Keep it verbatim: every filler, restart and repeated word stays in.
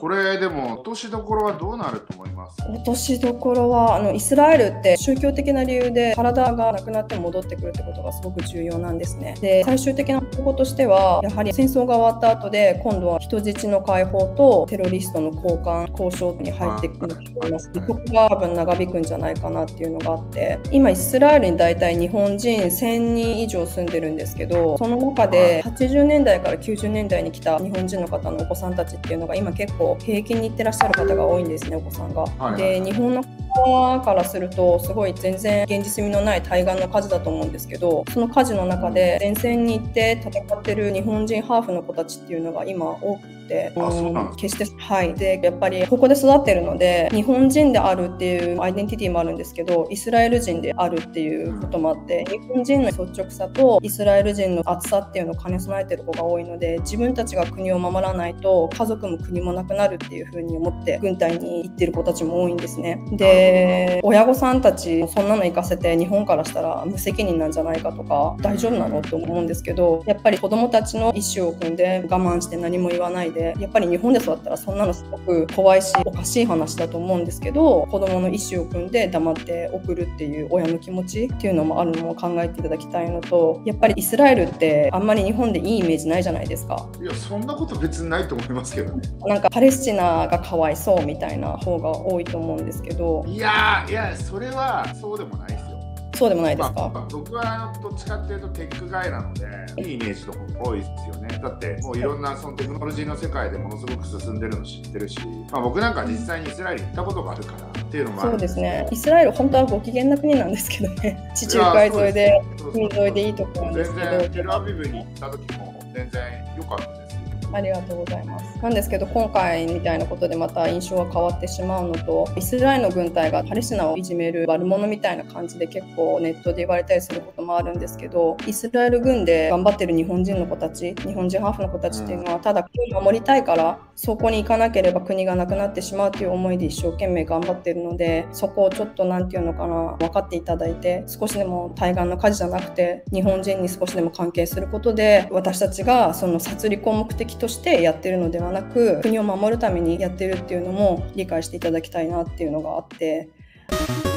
これでも落としどころはどうなると思います？ 落としどころはあのイスラエルって宗教的な理由で体がなくなって戻ってくるってことがすごく重要なんですね。で、最終的な方法としてはやはり戦争が終わった後で今度は人質の解放とテロリストの交換交渉に入ってくると思います。ここが多分長引くんじゃないかなっていうのがあって、今イスラエルに大体日本人せんにん以上住んでるんですけど、その中ではちじゅうねんだいからきゅうじゅうねんだいに来た日本人の方のお子さんたちっていうのが今結構兵役に行ってらっしゃる方が多いんですね、お子さんが。で、日本の方からするとすごい全然現実味のない対岸の火事だと思うんですけど、その火事の中で前線に行って戦ってる日本人ハーフの子たちっていうのが今多くて、 あ、そうなん決してはいでやっぱりここで育ってるので日本人であるっていうアイデンティティもあるんですけど、イスラエル人であるっていうこともあって、日本人の率直さとイスラエル人の厚さっていうのを兼ね備えてる子が多いので、自分たちが国を守らないと家族も国もなくなるっていう風に思って軍隊に行ってる子たちも多いんですね。で、親御さんたちそんなの行かせて日本からしたら無責任なんじゃないかとか大丈夫なのって思うんですけど、やっぱり子供たちの意思を組んで我慢して何も言わないで、やっぱり日本で育ったらそんなのすごく怖いしおかしい話だと思うんですけど、子供の意思を組んで黙って送るっていう親の気持ちっていうのもあるのを考えていただきたいのと、やっぱりイスラエルってあんまり日本でいいイメージないじゃないですか。 いや、そんなこと別にないと思いますけどね。 なんかパレスチナがかわいそうみたいな方が多いと思うんですけど。 いやいや、それはそうでもないですよ。 そうでもないですか？ まあ、僕はどっちかっていうとテックガイなのでいいイメージの方が多いですよね。だってもういろんなそのテクノロジーの世界でものすごく進んでるの知ってるし、まあ、僕なんか実際にイスラエル行ったことがあるからっていうのもある。 そうですね。イスラエル本当はご機嫌な国なんですけどね。地中海沿いで海沿いでいいところなんですけど、 全然テルアビブに行った時も全然良かったです。 ありがとうございます。なんですけど今回みたいなことでまた印象が変わってしまうのと、イスラエルの軍隊がパレスチナをいじめる悪者みたいな感じで結構ネットで言われたりすることもあるんですけど、イスラエル軍で頑張ってる日本人の子たち、日本人ハーフの子たちっていうのはただ国を守りたいからそこに行かなければ国がなくなってしまうという思いで一生懸命頑張ってるので、そこをちょっとなんていうのかな、分かっていただいて、少しでも対岸の火事じゃなくて日本人に少しでも関係することで、私たちがその殺戮を目的としてやってるのではなく国を守るためにやってるっていうのも理解していただきたいなっていうのがあって。